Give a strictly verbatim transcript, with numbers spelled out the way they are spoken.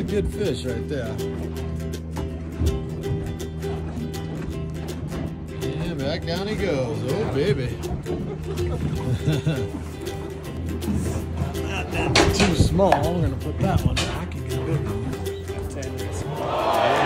a good fish right there. Yeah, back down he goes. Oh, baby. That's too small. We're going to put that one back and get a big one. ten minutes. Yeah.